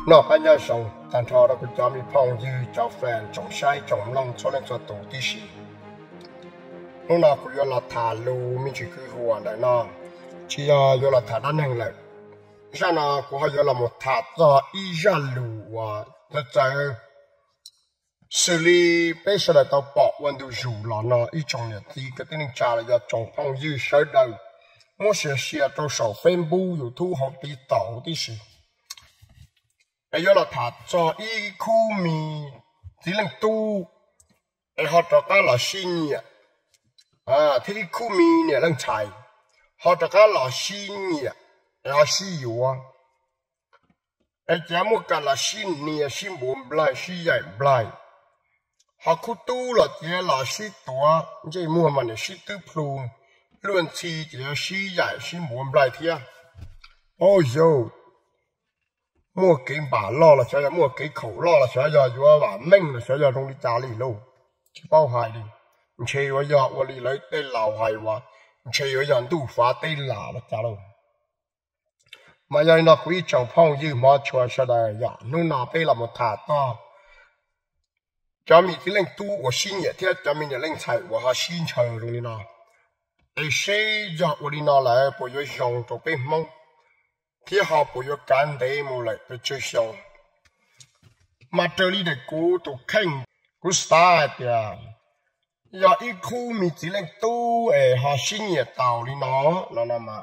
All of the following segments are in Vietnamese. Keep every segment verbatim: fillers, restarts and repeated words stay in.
nó bây giờ sống tan thọ đó cũng cho mình phong dư cho phèn trồng sai trồng long cho nên cho tổ tí xí lúc nào cũng do là thả lù mình chỉ cứ hoàn đại nó chỉ do là thả đan hàng lại sao nó cũng hay là một thả cho ý ra lù và nó chạy xử lý bây giờ là tao bỏ vấn đề rủ là nó ý trong nhà thì cái tên trả là do trồng phong dư sợi đầu mua xe xe cho sầu phên bu rồi thu học đi tàu tí xí bây giờ là thả cho ý khu mì chỉ là tu ai họ cho cái là xin nhỉ à thì khu mì này đang chạy họ cho cái là xin nhỉ là xin nhiều à ai chả mua cái là xin nhỉ xin bốn blai xin dạy blai họ khu tu là chỉ là xin tua chỉ mua mà này xin tư plum luôn chi chỉ là xin dạy xin bốn blai thia ôi yo mua cái bà lo là sẽ mua cái khẩu lo là sẽ giờ vừa bà minh là sẽ giờ trong đi trả lì luôn chỉ bao hài đi chơi bây giờ tôi đi lấy tên lào hài quá chơi bây giờ đủ phá tên là là trả luôn mà giờ nó quý trọng phong dư mà cho sẽ đây giờ nó nào bây là một thả to cho mình cái lên tu của xin nhẹ thế cho mình lên chạy của họ xin chờ rồi đi nào để xây giờ tôi đi nào lại bây giờ dùng cho bên mông thì họ bây giờ cán đấy một lại để chơi xong mà trở đi để cố tụ khen cố start ya giờ ít khu mình chỉ lên tu ấy họ xin nhẹ tàu đi nó nó nằm mà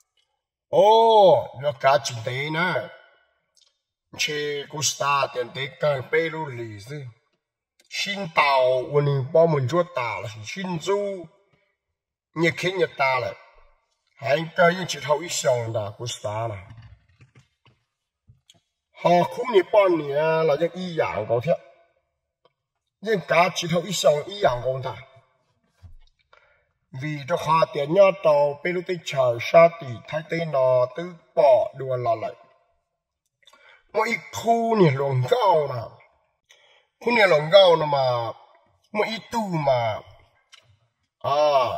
ô giờ cả chuyện đấy nè chơi cố start tiền đấy cần bê lu lì chứ xin tàu mình bao mình chúa tàu là xin du nhẹ khi nhẹ ta lại hãy coi những chuyện hậu ít xong đã cố start này họ khu này bao nhiêu là những ý dạng có thiệt nhưng cả chỉ thâu ít xong ý dạng công ta vì cho họ tiền nhau tàu bên lúc tới chờ xa tỷ thay tên nó tư bỏ đùa là lại mỗi khu này lòng gạo nào khu này lòng gạo nào mà mỗi tu mà à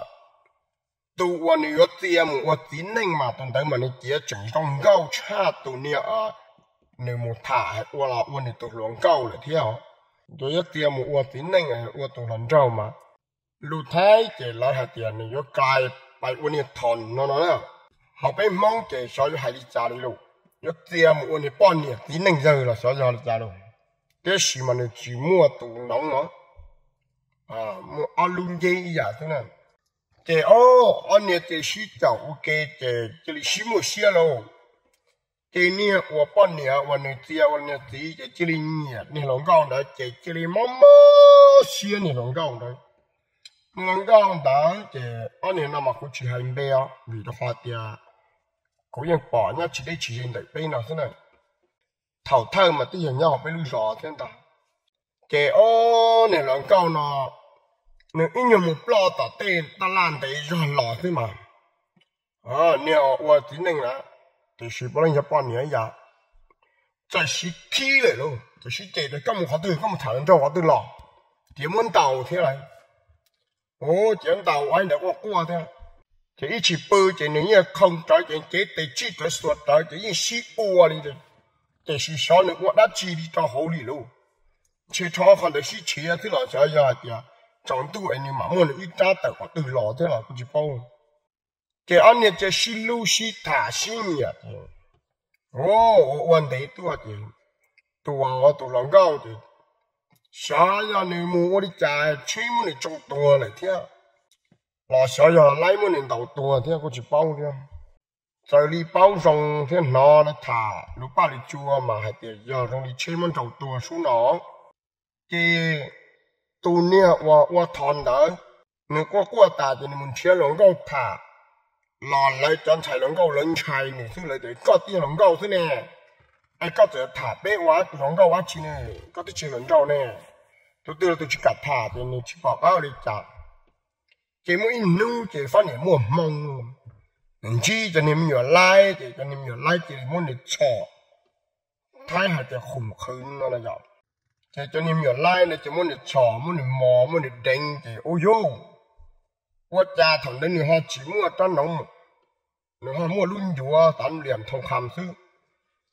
tuวันนี้เตรียมว่าจีนนึงมาตอนแต่มันนี่เจี๋ยจังต้องเก้าชาตัวเนี่ยอ่ะในหมู่ถ่ายว่าเราวันนี้ตัวหลวงเก้าเลยเที่ยวโดยเตรียมว่าจีนนึงอ่ะว่าตัวหลวงเจ้ามาลูกท้ายเจริญหาเตียนนี่ยกกลายไปวันนี้ทอนนั่นน่ะเขาไปมองเจสอยหายใจเลยลูกยกเตรียมวันนี้ป้อนเนี่ยจีนนึงเจอละสอยหายใจลูกเดี๋ยวสิมันจีมัวตัวน้องเนาะอ่ามัวอาลุงเยี่ยเท่านั้นเจ้าอ๋ออันนี้เจ้าสิเจ้าโอเคเจ้าเจ้าสิมัวเสียแล้วเจ้าเนี่ยว่าป้อนเนี่ยวันนี้เจ้าวันนี้ตีเจ้าเจ้าเนี่ยนี่หลงก้าวได้เจ้าเจ้ามั่มเสียนี่หลงก้าวได้นี่หลงก้าวได้เจ้าอันนี้น่ามาคุยให้เบียร์วิธีการเดียเขายังป่อเนี่ยchỉได้chỉ hiệnได้ไปนะสิเนี่ยเท่าเท่ามาที่อย่างเงี้ยไปรู้สอเท่านั้นเจ้าอ๋อนี่หลงก้าวเนาะเนี่ยอีกอย่างมุปลาตัดเต้นตะลานเตยย้อนหล่อขึ้นมาอ่าเนี่ยว่าทีนึงนะแต่สิบวันจะป้อนเนี่ยยาจะสิขี้เลยลูกจะสิเจ的根本我都根本才能做我都老點樣鬥起來哦點鬥玩得我過的就一起背着你也空在就這地記得說的就一起過嚟的就是說你我那記憶到好哩咯去他看的是切的了這樣的長度哎你媽媽你一打的我都老的了不去包這安尼這是路是塔心呀哦我問題多的ตัว我ตัวหลังเก้าดิสายานี่มู我的ใจชิมนี่จงตัวเลยเที่ยรอสายาไล่มันนี่ตัวตัวเที่ยก็จะเป้าเที่ยใจรีเป้าทรงเที่ยนอนะถ่าลูกป้าดิจัวมาให้เดี๋ยวตรงนี้ชิมมันจงตัวสู้หนอที่ตัวเนี่ยว่าว่าทอนเด้อนี่ก็กลัวตาจะนี่มันเชื่อหลังเก้าถ่าหลอนเลยจนใส่หลังเก้าหลังชัยนี่ซึ่งเลยเดี๋ยวก็ตีหลังเก้าซึ่งเนี่ยไอ้ก็จะถาเป๊ะว่าหลงก็ว่าชิเนี่ยก็ที่ชิหลงเจ้าเนี่ยตัวเดียวตัวชิกัดถาเดี๋ยวนี้ชิบอกเอาเลยจับเจ้าไม่นู้เจ้าฟันเนี่ยมัวมองหนึ่งชี้จะเนี่ยมันอยู่ไล่เจ้าจะเนี่ยมันอยู่ไล่เจ้ามันเนี่ยชอท้ายหาจะข่มขืนอะไรอย่างเจ้าจะเนี่ยมันอยู่ไล่เนี่ยเจ้ามันเนี่ยชอมันเนี่ยมอมันเนี่ยเด้งเจ้าโอ้ยว่าจ่าถังเดินเนี่ยฮะchỉมัวต้นน้องเนี่ยฮะมัวรุ่นอยู่อ่ะตันเหลี่ยมทองคำซื้อ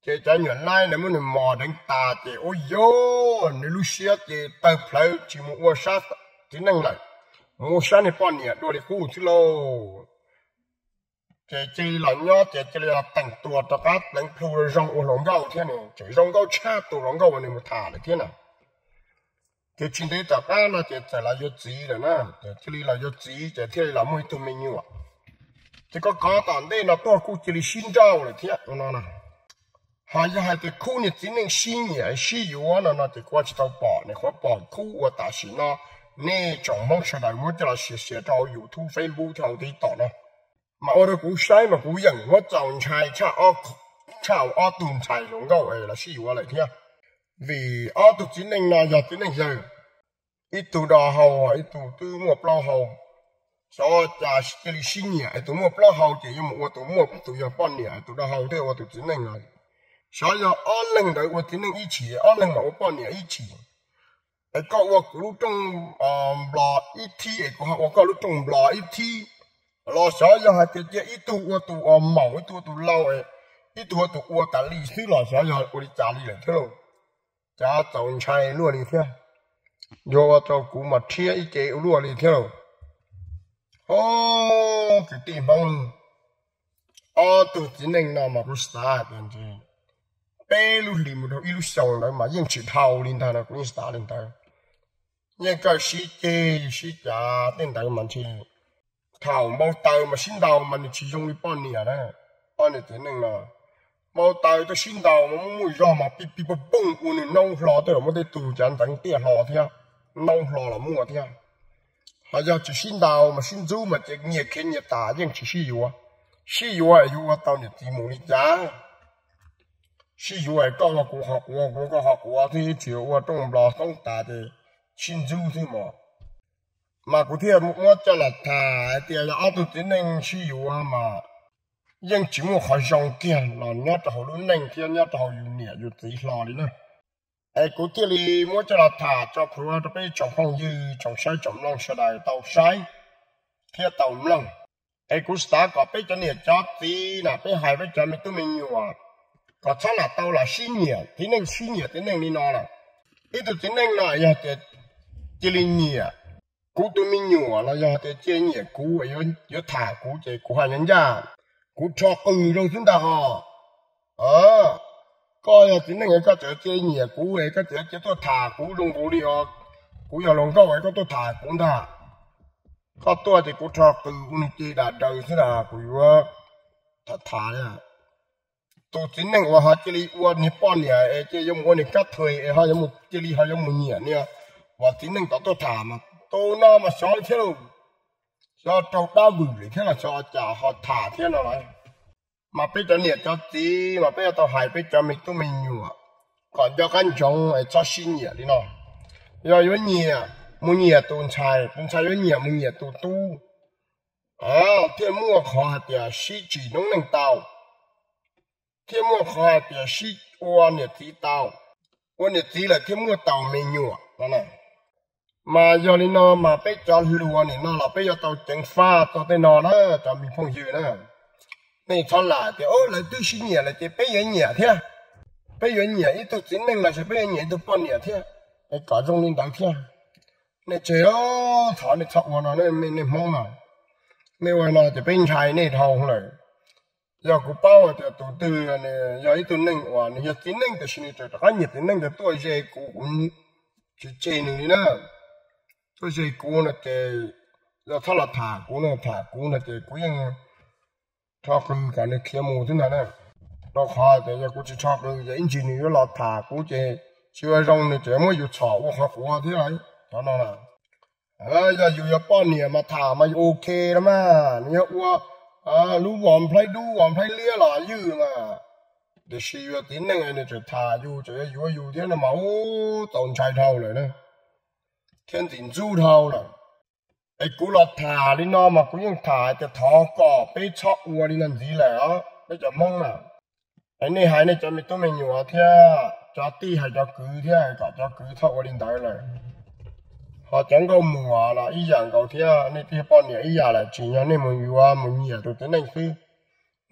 chế cho nhọn lai này muốn mò đánh ta chế ôi yo nếu lúc xưa chế tập lại chỉ một quả sát chỉ năng lại một sát này bao nhiêu đôi khu chứ lô chế chế là nhớ chế chế là tặng tua cho các đánh phu rong ô lòng gạo thế này chế rong gạo cha tụ lòng gạo này một thả lại thế nào chế chính đấy cho các là chế chế là do gì rồi nè chế chế là do gì chế thế là mỗi tụi mình nhiều à chế có có tận đây là tôi cũng chế xin rau rồi thế nó nè hai giờ hai cái khu này chỉ nên xin nhỉ xin yếu nó nó thì qua chỉ tao bỏ này qua bỏ khu và ta xin nó nè trong mong sau này muốn cho là写写到 YouTube Facebook 上啲度咯，嘛我哋估晒嘛估人我就菜差我差我段菜龍鳩誒啦，需要我嚟聽，vì我讀只能啦又只能又，一度到後啊一度都冇包後，所以就係啲新嘢，一度冇包後就要我度冇度要半年，一度到後啲我讀只能啦，所以我能到我只能一起，我能冇半年一起。ไอ้ก็ว่ากูต้องอ่าบลออีทีไอ้ก็ว่าก็รู้ต้องบลออีทีรอสอยยังหาเจอีตัวตัวอ่าเมาไอ้ตัวตัวเล่าไอ้อีตัวตัวอ้วตาลีซื้อรอสอยยังอุลิจาลีเลยเท่าจ้าจงชัยล้วนเลยเท่าโยว่าเจ้ากูมาเที่ยอีเจ้ล้วนเลยเท่าโอ้คือตีบังอ๋อตัวจริงๆนะมารู้สตาร์ทจริงๆเป้ลูลิมุดอีลูส่งเลยมายังชิดเท้าลินทานะกูยังสตาร์ทลินทายังก็สิเจสิจ่าเต้นได้มันทีเท่าเมาเตามาสิ้นดาวมันชียงวิปอนเนี่ยนะป้อนเนี่ยทีนึงนะเมาเตาตัวสิ้นดาวมันมุ่งรอมาปีปีปุ๊บปุ้งอุ่นน้องรอตัวมันได้ตู่จันตั้งเตี้ยรอเที่ยน้องรอละมั่วเที่ยหายาจะสิ้นดาวมาสิ้นจูมาจะเงียบเข็นเงียบตายังชีอยู่อ่ะชีอยู่อ่ะอยู่ว่าเตาเนี่ยตีมูนี่จ้าชีอยู่อ่ะก็ว่ากูหักว่ากูก็หักว่าที่เจียวว่าต้องรอต้องตาเด新州是么？嘛，古天我叫了他，点了阿都只能去游啊嘛。因节目好上见，那人家好多能天，人家好有年有最老的呢。哎，古天里我叫了他，叫佢話都俾長方魚、長西、長浪出嚟鬥西，天鬥唔浪。哎，古時打個俾咗年咗子，嗱俾係俾咗咪都未有啊。個差啦到啦新年，點能新年點能你攞啦？呢度點能啦呀？就这里年，古都没有啊，那要在这年古有有塔古这古汉人家，古超古肉真的哈，啊，个要真正个个这这年古个个这这都塔古龙古里哦，古要龙个个个都塔古的，个多的古超古你这大都是啦，古个塔塔呀。ตัวจริงนั่งว่าหาเจลีว่านี่ป้อนเนี่ยเอเจยมวันนี่กัดถอยเอหายมเจลีหายมเนี่ยเนี่ยว่าจริงนั่งต่อตัวถามอ่ะตัวน้ามาสอนเที่ยวสอนเจ้าตาบุญเลยแค่ละสอนจ่าหอถาเที่ยวอะไรมาไปจะเนี่ยจะจีมาไปจะหายไปจะไม่ต้องไม่อยู่อ่ะก่อนจะกันจงไอ้จะ新เนี่ยนี่เนาะ要有เนี่ยมึงเนี่ยตัวชายตัวชาย有เนี่ยมึงเนี่ยตัวตู้อ่าเที่ยวมั่วขอเดียวสิจีน้องนั่งเตา天末好点是我呢知道，我呢知了天末倒霉牛啊，啷啷？嘛要你呢嘛被抓路啊，你那老被要到政法到在那了，咱们朋友呢，你穿哪的？哦，来对新年了，这被人撵天，被人撵一都真能了，是被人撵都半年天，你搞中领导天，你这哦，他你插我那那没你忙啊，你话那就被菜你套了。要古包啊，就都对啊呢，要一顿能哇，你要真能的是你这，俺也真能的多一些古文，就这你呢，这些古呢的，要他了塔古呢塔古呢的古人，他跟干的天幕真的呢，老卡的要估计差不多，引起你要老塔古的，就要让你这么有吵，我还活的来，当然了，哎呀，又要半年嘛，塔嘛 OK 了嘛，你要我。啊，如王牌如王牌列了有嘛？这十月底那个呢，就他有这有有天了嘛，哦，当菜头了呢，天天煮头了。哎，古老他的那嘛，古用他的头搞被炒锅的那子了啊，那就懵了。哎，你还呢，咱们都没有啊，天，家地还叫狗天，搞叫狗炒锅的来了。họ chẳng có mùa là ý dạng cầu thế nên thì bao nhiêu ý dạng là chỉ nhớ nên mình vừa mình nhiều tôi tính anh phi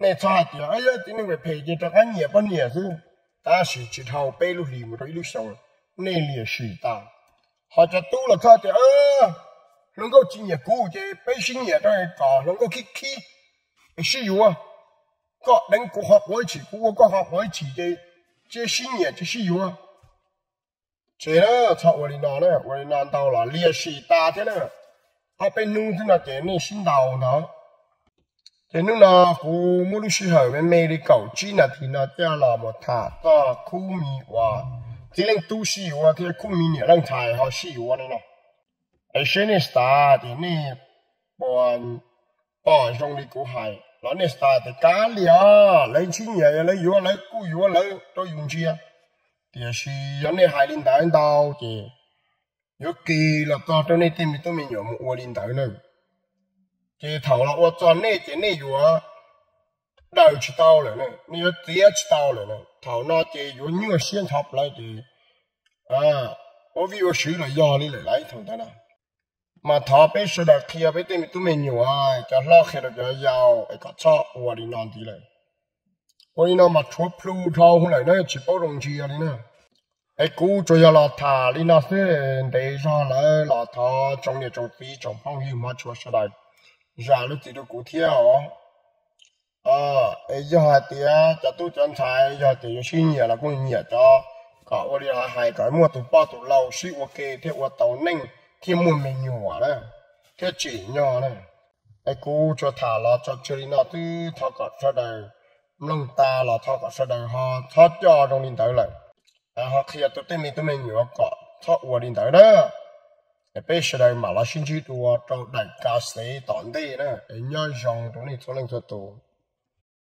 那差点，哎呀，今天我陪着这俺也不也是，但是只好背路里面的一路上，那里是大，或者多了差点，呃，能够今年估计背新也在搞，能够去去，是有啊，个能够学我一起，我个学我一起的，这新也就是有啊，这呢，操我的哪呢？我的哪到了，烈士大的呢，他被弄成了这那新到呢。thế nên là khu mua lúc xưa với mẹ đi cầu chi là thì nó cho là một thả ta khu mì và thì lên tu sĩ và thì khu mì này đang thải họ sĩ và này nè ở trên này sta thì này bọn bọn trong đi cứu hại nó này sta thì cá lia lấy chi nhẹ lấy yếu lấy cú yếu lấy tôi dùng chi à thì là này hại linh đạo đạo thì yếu kỳ là to trong này tìm tôi mình nhớ một linh đạo nữa cái thầu là tôi chọn này cái nàyอยู่啊ได้知道了呢你要直接知道了呢头那这有你个现场来的啊我为我学了压力来来头的呢mà thọ bé sửa đặc kia bé tìm tụi mình nhiều ai cho lo khi được cái giàu cái cả cho qua đi non tí này qua đi non mà chua plu thao không lại nó chỉ bao đồng chi à đi nè cái cú cho giờ là thả đi nó sẽ để cho lại là thọ trong nhà trong tí trong phong như mà chua sửa đại ra lúc thì tôi cụ theo à ấy giờ hai tia cho tôi chọn sai giờ thì xin nhiều là cũng nhiều cho cả ở đây hai cái mua tụ bao tụ lâu xí ok theo qua tàu ninh thì mua mình nhỏ đấy theo chỉ nhỏ này ấy cú cho thả là cho chơi nó từ thọ cả sau đây lông ta là thọ cả sau đây họ thọ cho trong điện tử lại à họ khi tôi tên mình tôi mình nhỏ cả thọ qua điện tử đó bây giờ đây mà là xin chỉ đùa trong đại ca sĩ tận đây nè nhớ rằng trong này cho lên cho tụ